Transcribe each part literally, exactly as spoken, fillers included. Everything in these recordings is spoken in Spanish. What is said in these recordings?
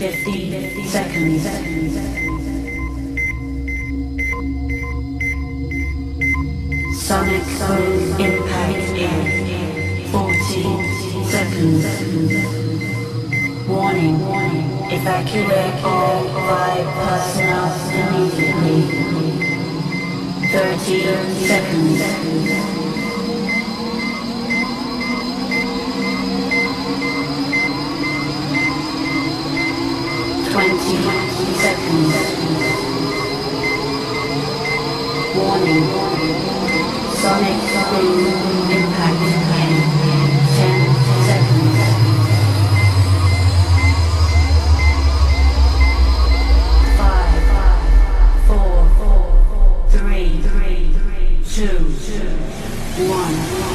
fifty seconds. Sonic boom impact in forty seconds. Warning, evacuate all five personnel immediately. thirty seconds. twenty seconds. Warning. Sonic boom impact in ten seconds. Five, four, three, two, one.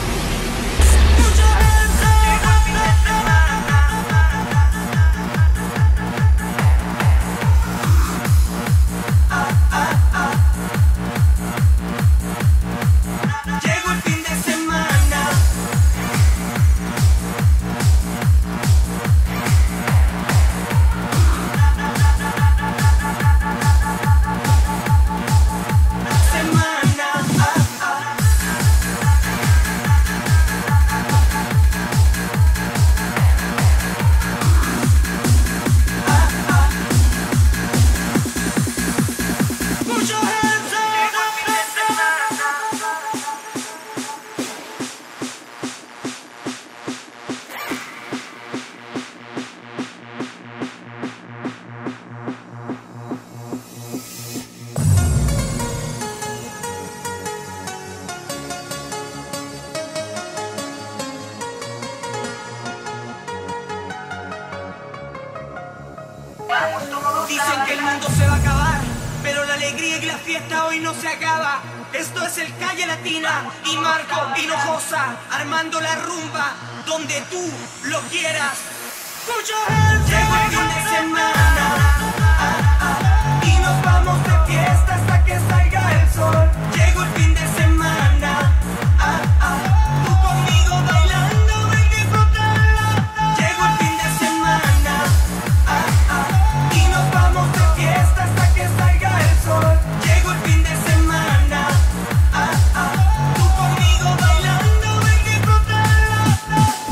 Dicen que el mundo se va a acabar, pero la alegría y la fiesta hoy no se acaba. Esto es el Calle Latina y Marco Hinojosa armando la rumba donde tú lo quieras. Put your hands up. Llegó el fin de semana ah, ah, y nos vamos de fiesta hasta que salga el sol. Llegó el fin de semana ah, ah, tú conmigo bailando ven y disfrutarla. Llegó el fin de semana ah, ah, y nos vamos de fiesta hasta que salga el sol. Llegó el fin de semana ah, ah, tú conmigo bailando ven y disfrutarla.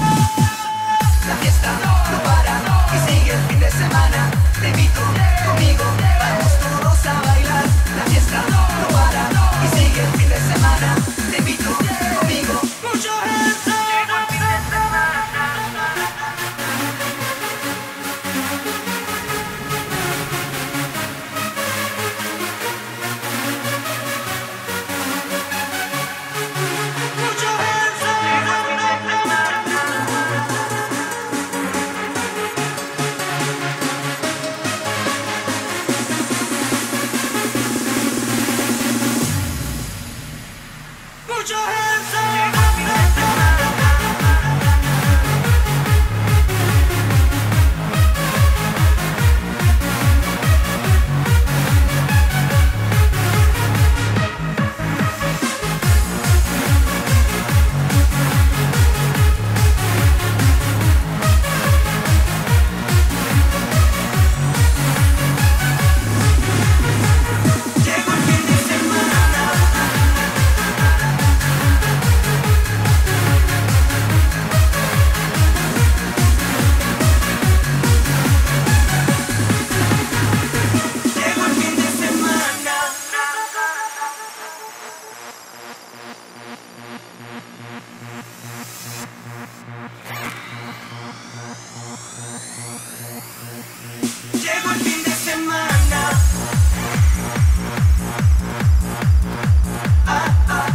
La fiesta no para y sigue el fin de semana. Te invito conmigo, vamos todos a bailar. La fiesta no para y sigue el fin de semana. Te invito conmigo. Put your hands up. Llegó el fin de semana. Put your hands up. Llegó el fin de semana. Put your hands up. Llegó el fin de semana. Llegó el fin de semana. Llegó el fin de semana. Ah, ah.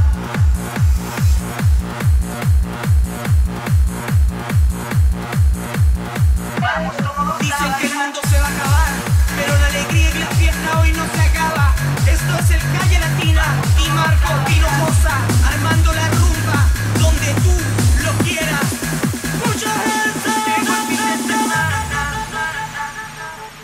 Dicen que el mundo se va a acabar, pero la alegría y la fiesta hoy no se acaba. Esto es el Calle Latina y Marco Hinojosa armando la rumba donde tú lo quieras. Put your hands up. Llegó el fin de semana.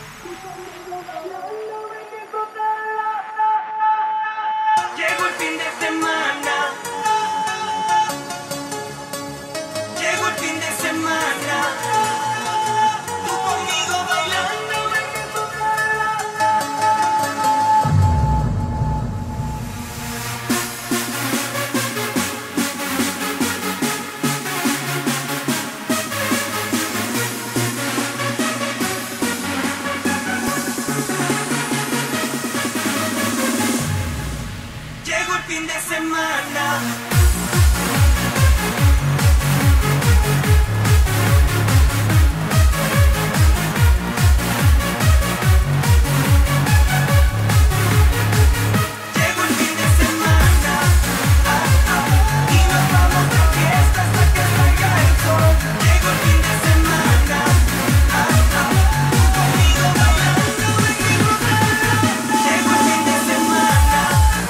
fin de semana. Llegó el fin de semana, ah, ah, y nos vamos de fiesta hasta que salga el sol. Llegó el fin de semana, ah, ah, tú conmigo bailando en mi programa. Llegó el fin de semana.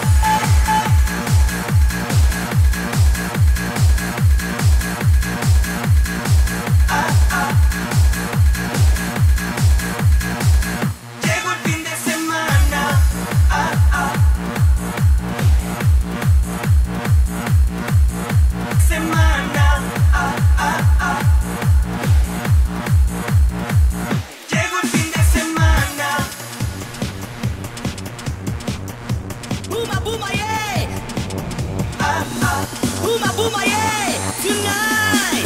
Ah, ah. Llegó el fin de semana. Ah, ah. Semana. Ah, ah, ah. Llegó el fin de semana. Booma booma yeah, Ah, ah. booma booma yeah, tonight.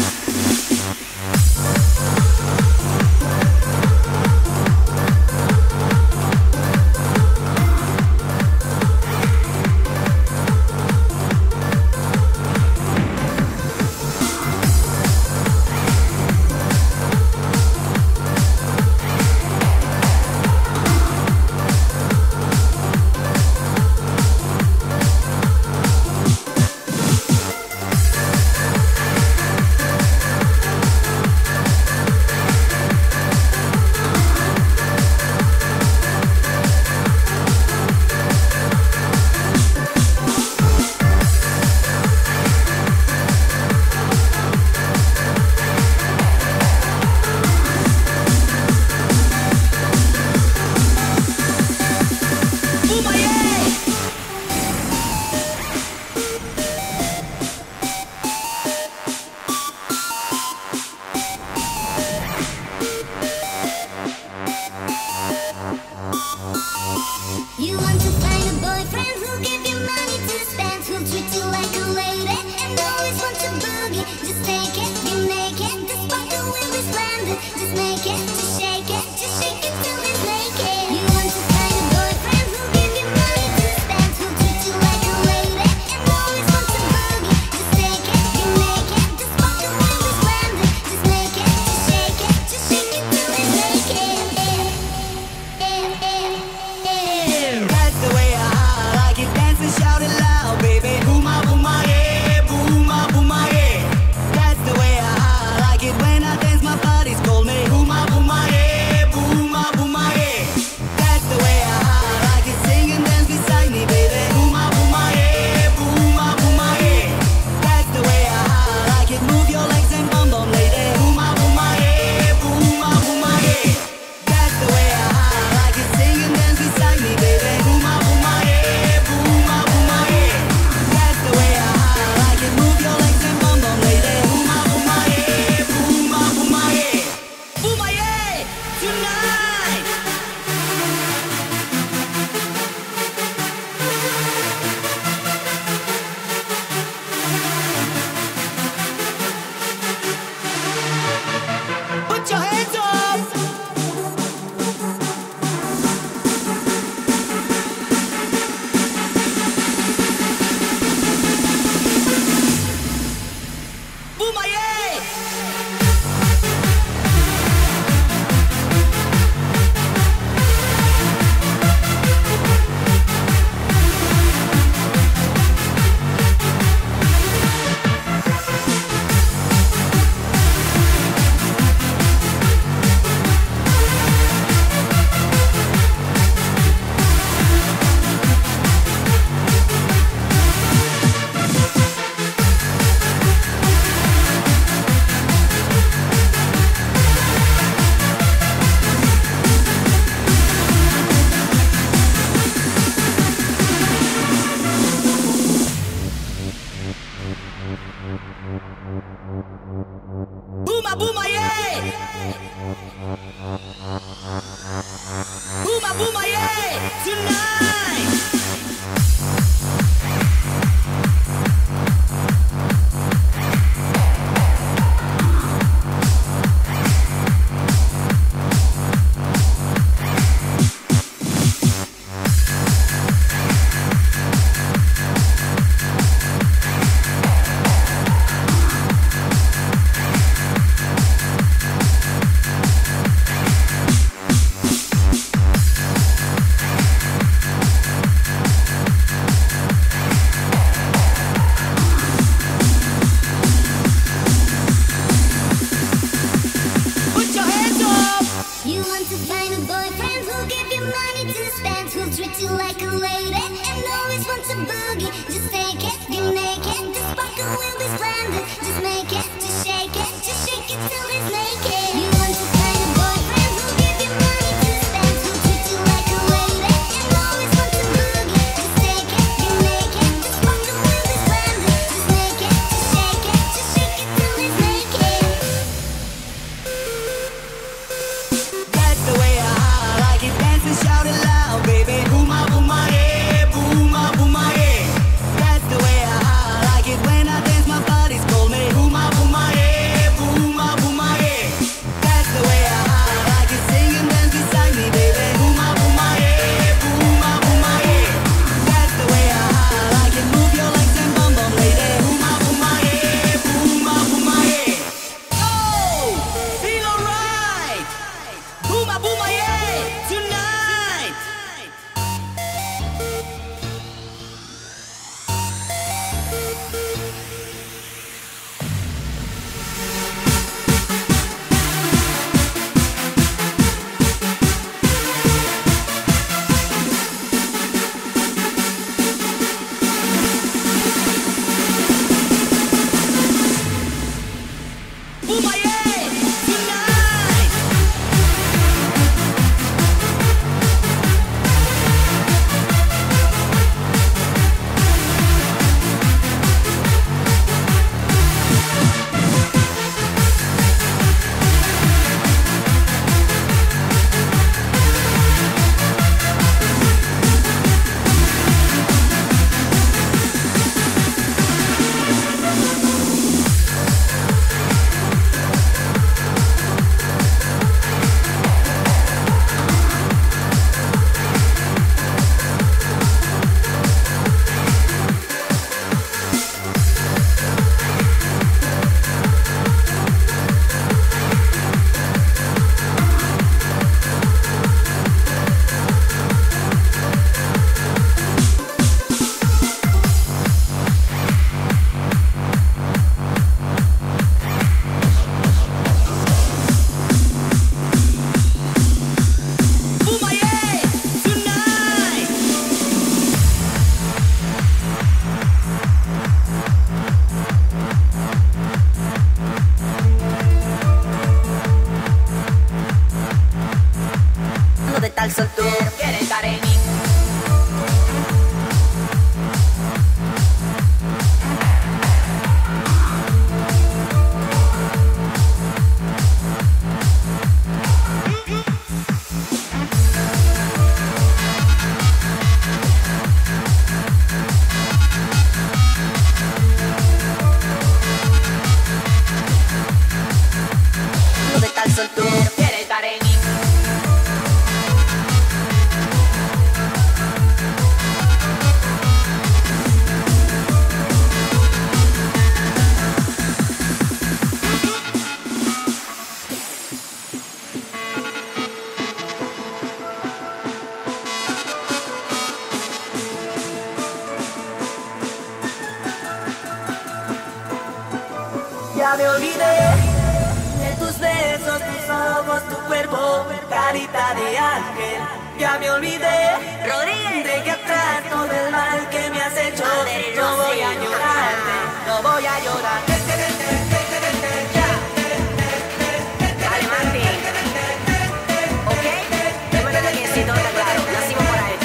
Booma yeah. You want to find a boyfriend who'll give you money to spend, who'll treat you like a lady and always want to boogie. Just take it, be naked, the sparkle will be splendid. Just make it, just shake it, just shake it till it's naked. You want to find a boyfriend who'll give you money to spend, who'll treat you like a lady and always want to boogie. Just take it, be naked, the sparkle will be splendid. Just make it, just shake it, just shake it till it's naked. That's the way I like it. Dance and shout it loud, baby. Booma booma yeah, booma booma yeah. That's the way I like it. When I dance, my body's call me. Booma booma yeah, booma booma yeah. That's the way I like it. Sing and dance beside me, baby. Booma booma yeah, booma booma yeah. That's the way I like it. Move your legs and bum bum, lady. Booma booma yeah, booma booma yeah. That's the way I like it. Sing and dance beside me, baby. Booma booma yeah, booma booma yeah. That's the way I like it. Move your legs and bum bum, lady. Booma booma yeah, booma booma yeah. Booma yeah, tonight. Put your hands up. Booma yeah. want to find a boyfriend who'll give you money to spend, who'll treat you like a lady, and always want to boogie. Just take it, get naked. The sparkle will be splendid. Just make it, just shake it, just shake it till it's naked. You want to find a boyfriend who'll give you money to spend, who'll treat you like a lady, and always want to boogie. Just take it, get naked. The sparkle will be splendid. Just make it, just shake it, just shake it till it's naked. That's the way I like it. Dance and shout it loud, baby. Booma, booma, yeah. Booma, booma, yeah. That's the way I like it. When I dance, my body's call me. Booma, booma, yeah. Booma, booma, yeah. That's the way I like it. Sing and dance beside me, baby. Booma, booma, yeah. Booma, booma, yeah. That's the way I like it. Move your legs and bum bum, lady. Booma, booma, yeah. Booma, booma, yeah. Oh, feel alright. Booma, booma, yeah. Tonight. Booma, yeah. Tonight. Booma, yeah. Tonight. ¿Dónde está el soltero? Quiere estar en mí. ¿Dónde está el soltero? Quiere estar en mí. Ya me olvidé de tus besos, tus ojos, tu cuerpo, carita de ángel. Ya me olvidé, Rodríguez. dejé atrás todo el mal que me has hecho. No voy a llorarte, no voy a llorar. Dale, Martín. ¿Ok? Recuerda que si todo está claro, nacimos para esto.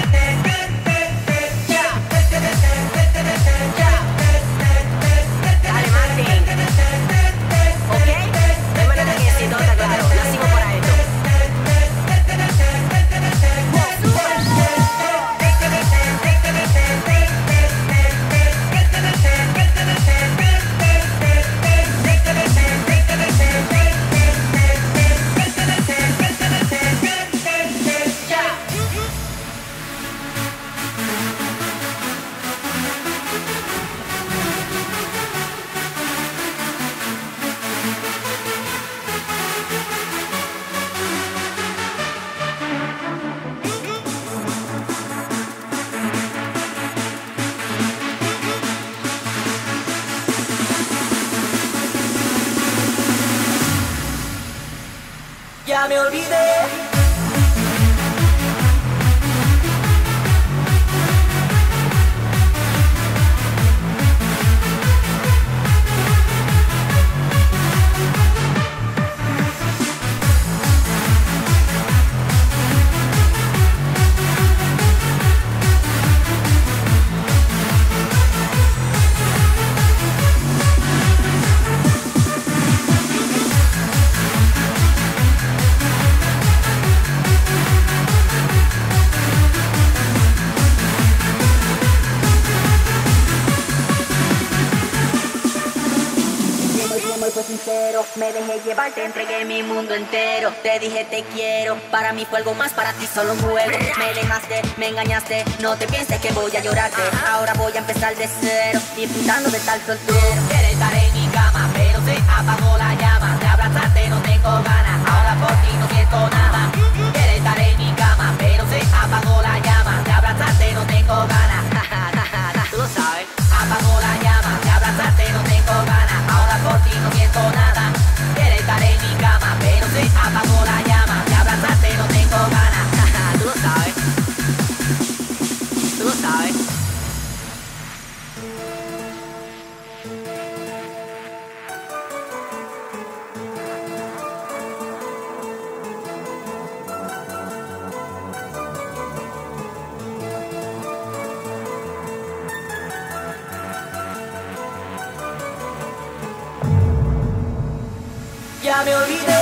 Ya. Ya me olvidé. Fue sincero, me dejé llevar, te entregué mi mundo entero. Te dije te quiero, para mí fue algo más, para ti solo un juego. Me dejaste, me engañaste, no te pienses que voy a llorarte. Ahora voy a empezar de cero, disfrutando de estar soltero. Quieres estar en mi cama, pero se apagó la llama. De abrazarte no tengo ganas, ahora por ti no siento nada. Quieres estar en mi cama, pero se apagó la llama. De abrazarte no tengo ganas. Tú lo sabes. Apagó la llama, de abrazarte no tengo ganas. Ahora por ti no siento nada. Quieres estar en mi cama, pero se apagó la llama. De abrazarte no tengo ganas. Tú lo sabes. Tú lo sabes. Ya me olvidé.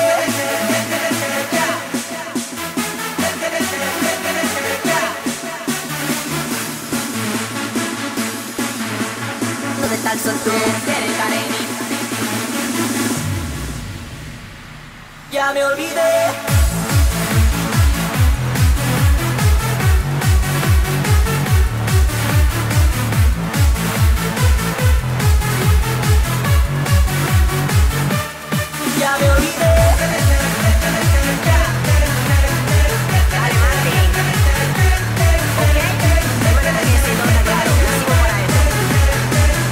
No de estar soltero. Quieres estar en mí. Ya me olvidé. Ya me olvidé. Dale, Martín. Ok. Recuerda que si no está claro, nací para eso.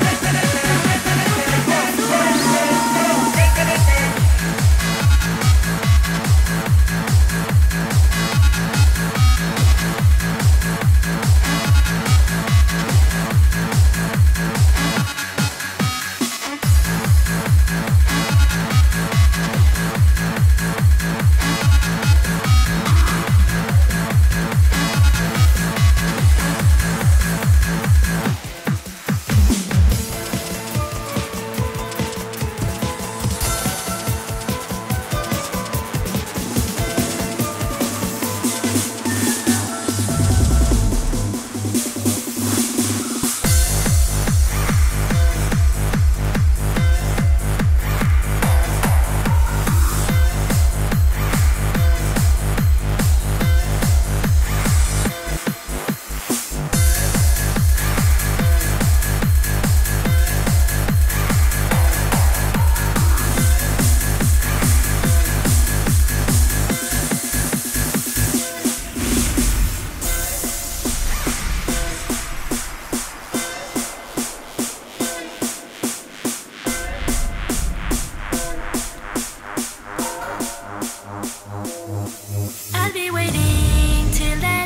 I'll be waiting till that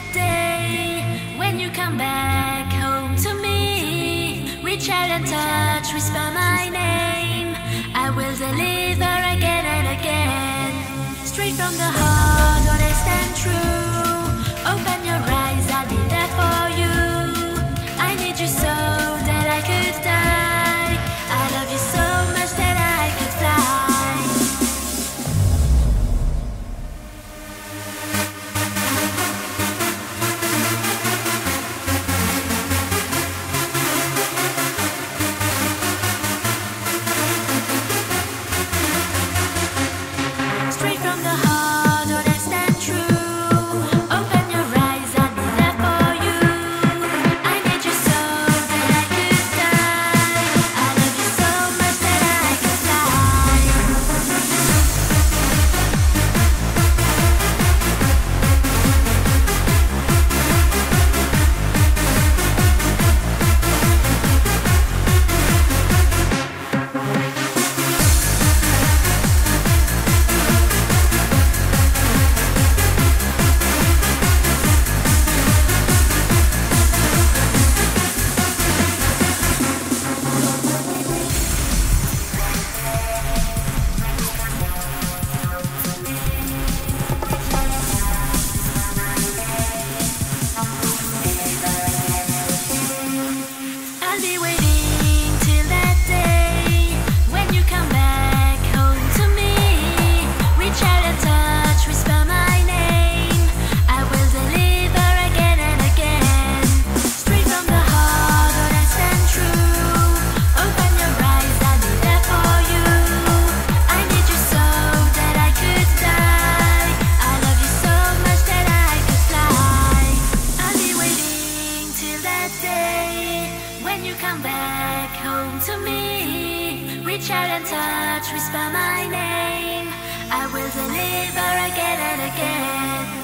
day when you come back home to me. Reach out and touch, whisper my name. I will deliver again and again. Straight from the heart, honest and true. Open your eyes, I'll be there for you. I need you so that I could die. I love you so much that I could fly. Straight from the heart, and touch, whisper my name. I will deliver again and again.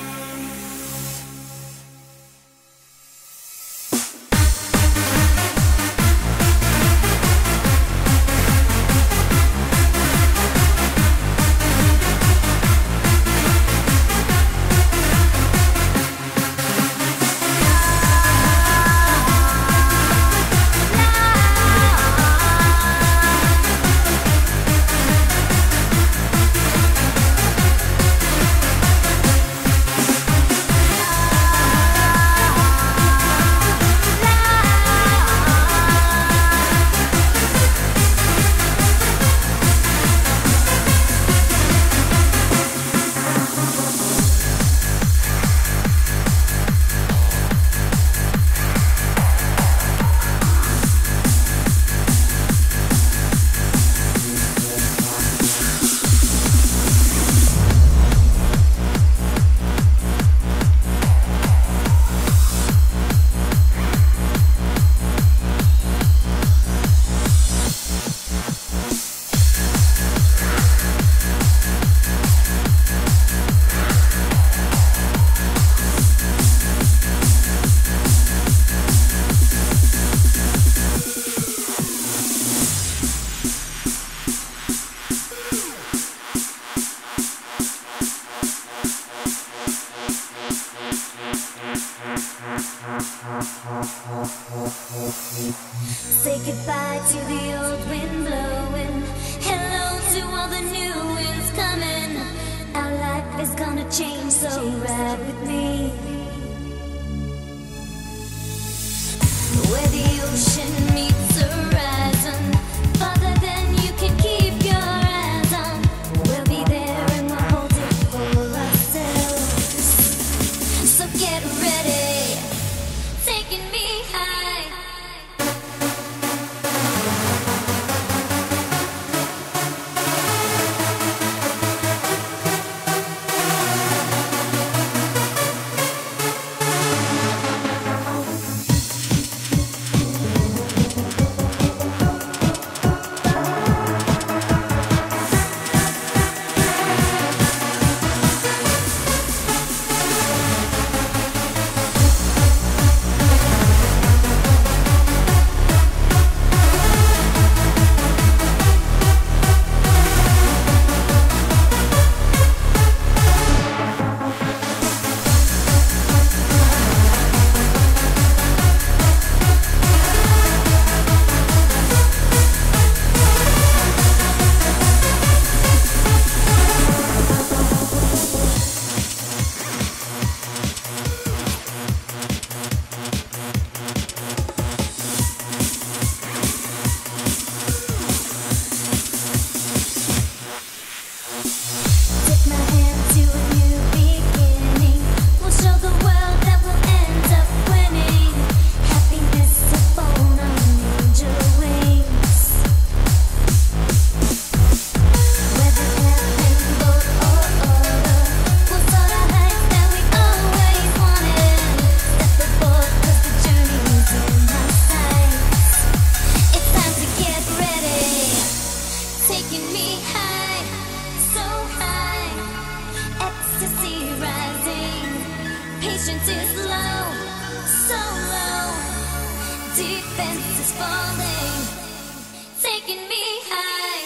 Say goodbye to the old wind blowing. Hello to all the new winds coming. Our life is gonna change, so ride with me. Where the ocean meets the horizon, farther than you can keep your eyes on. We'll be there and we'll hold it for ourselves. So get ready, taking me high. Patience is low, so low. Defense is falling, taking me high.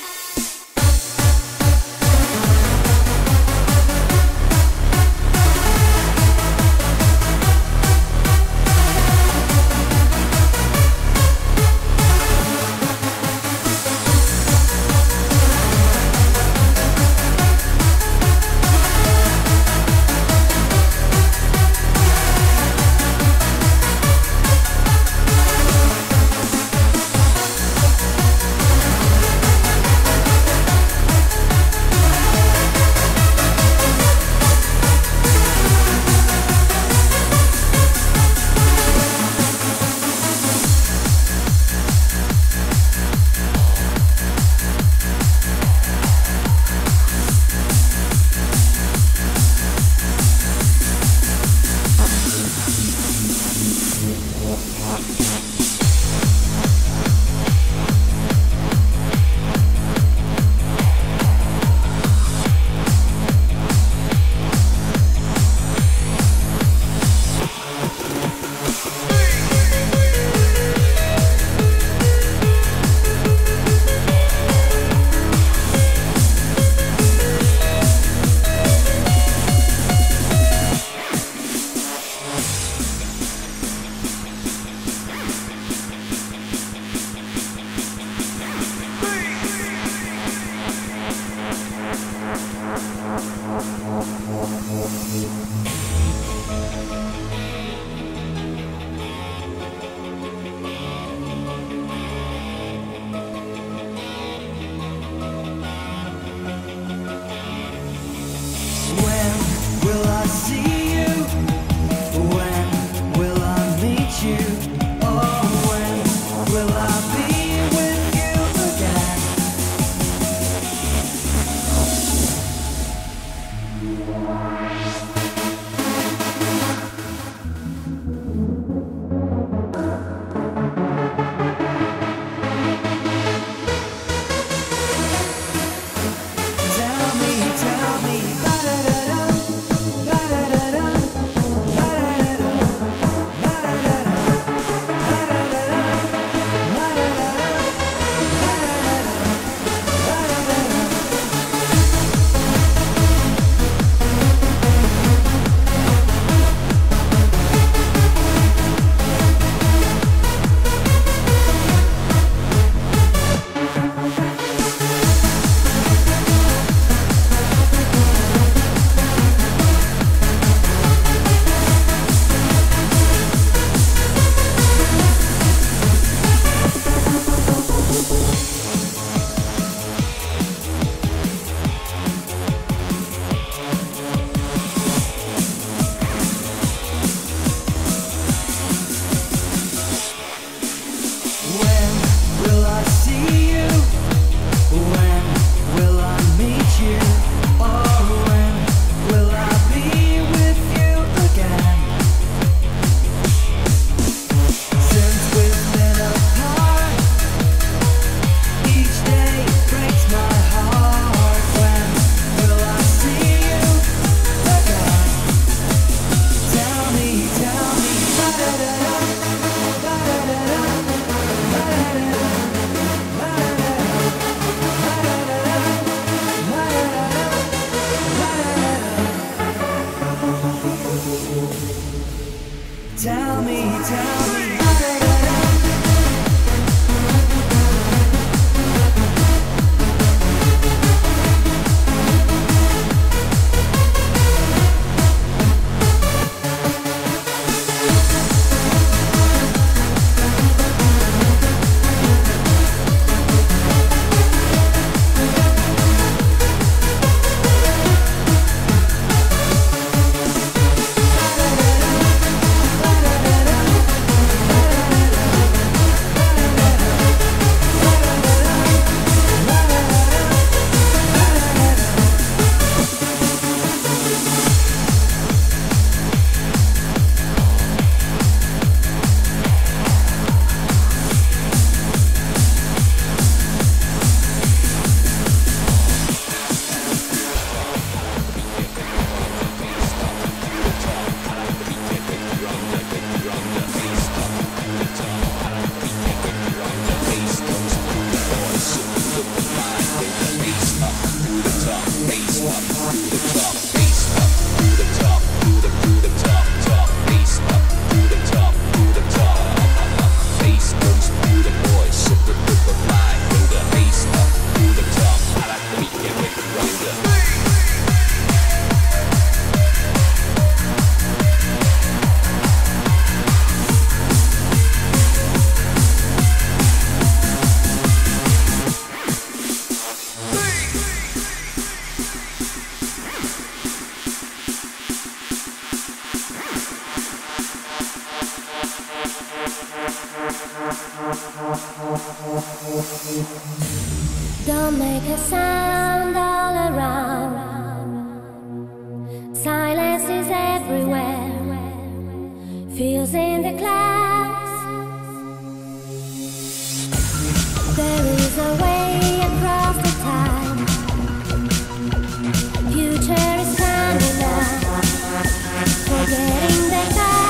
Don't make a sound all around. Silence is everywhere. Feels in the clouds. There is a way across the time. Future is standing up. Forgetting the past.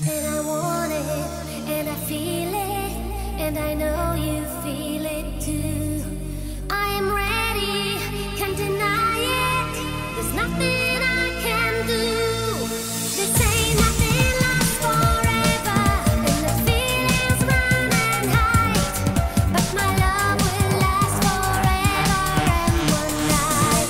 and I want it, and I feel it, and I know you feel it too. I am ready, can't deny it. There's nothing I can do. They say nothing lasts forever, and the feelings run and hide. But my love will last forever and one night.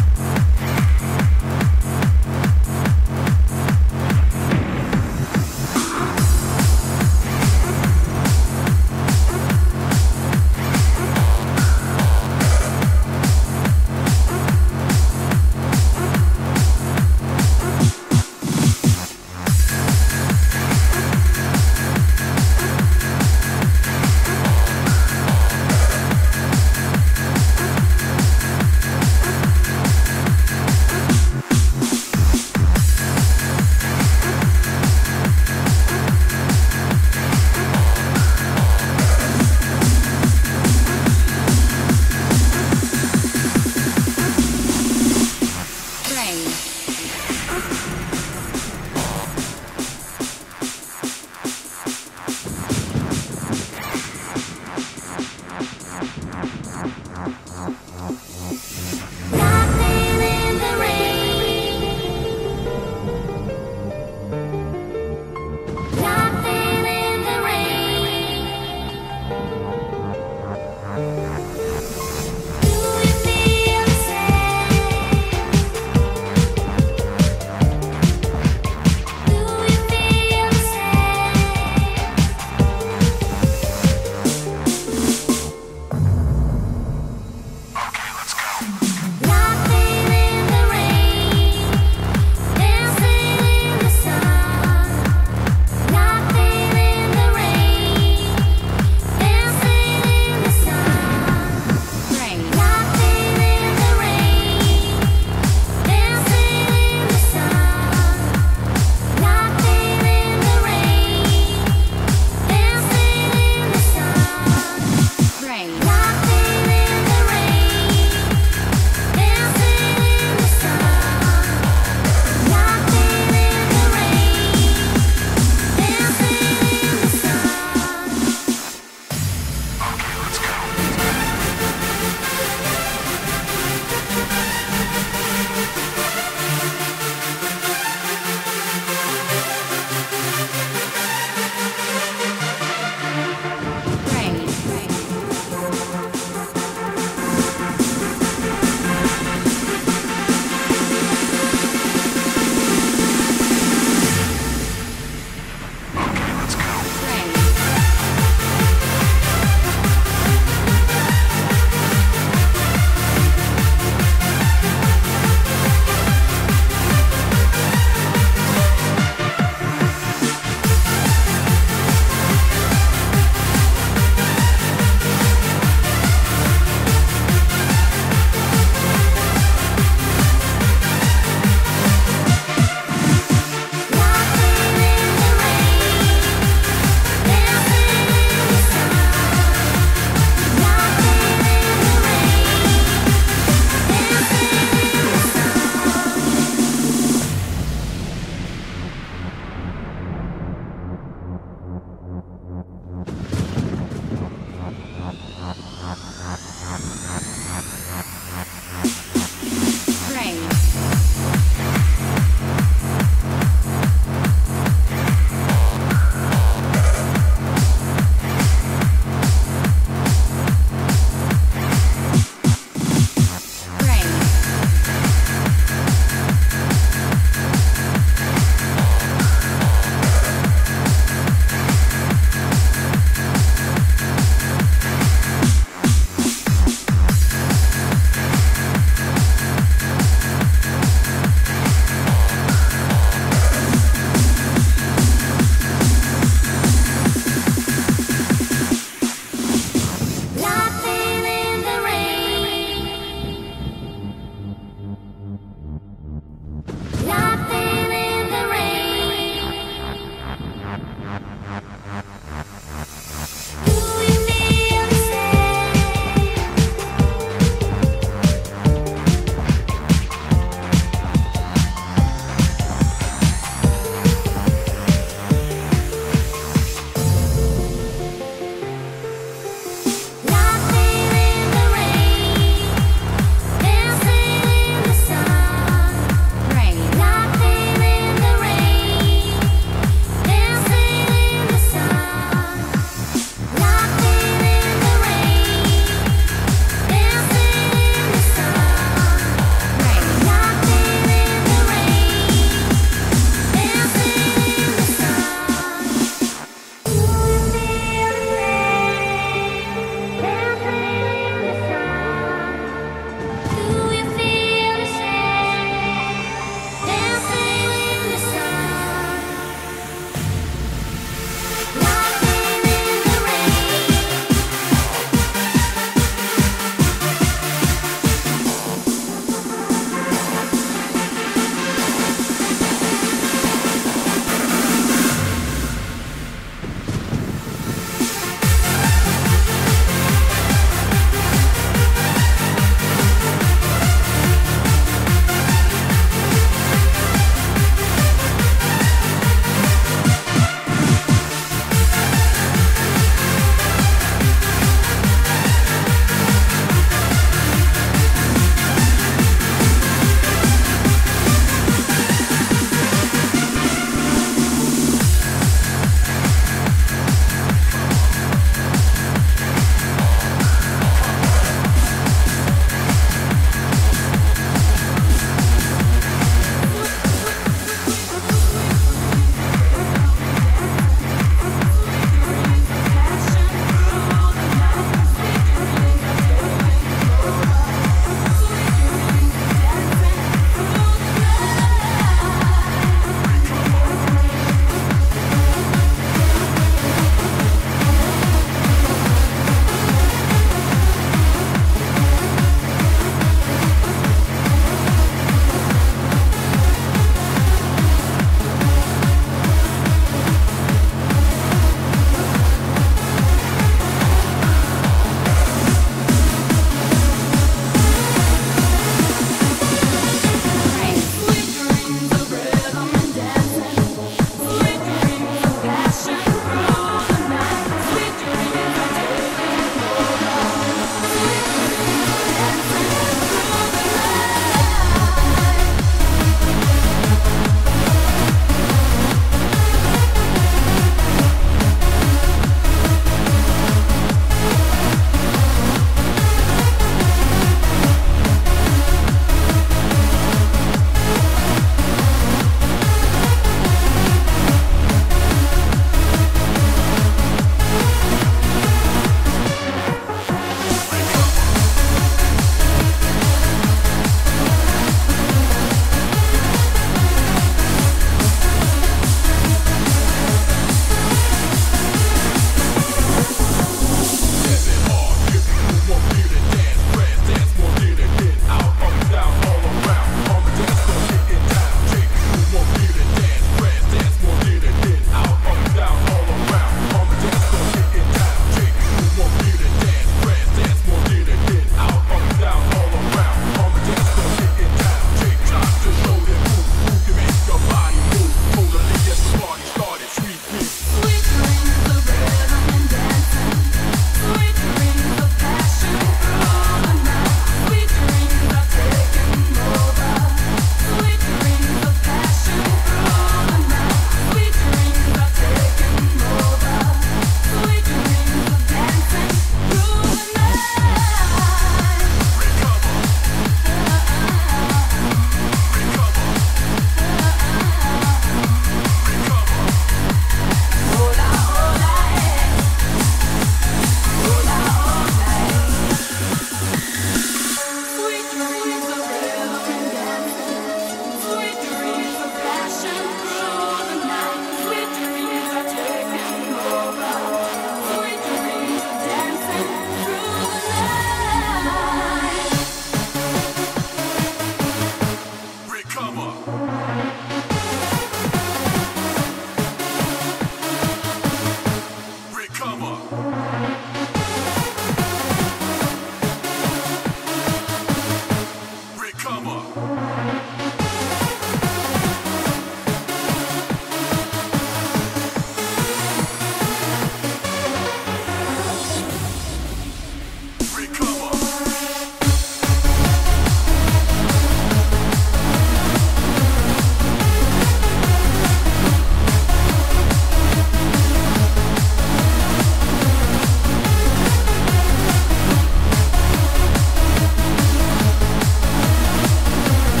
Recover.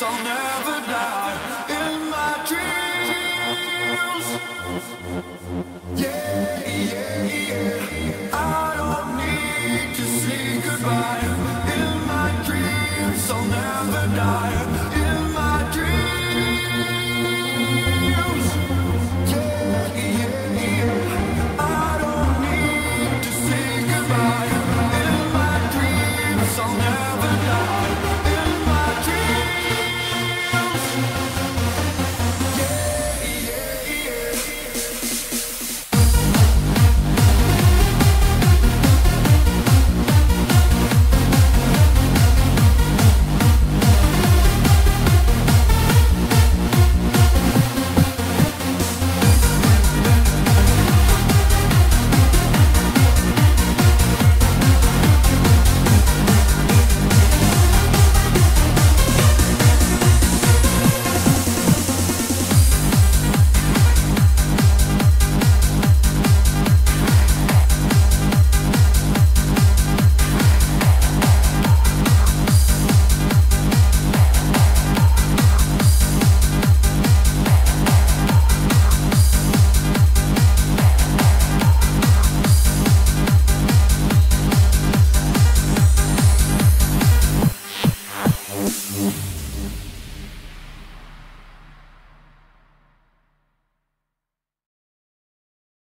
loner.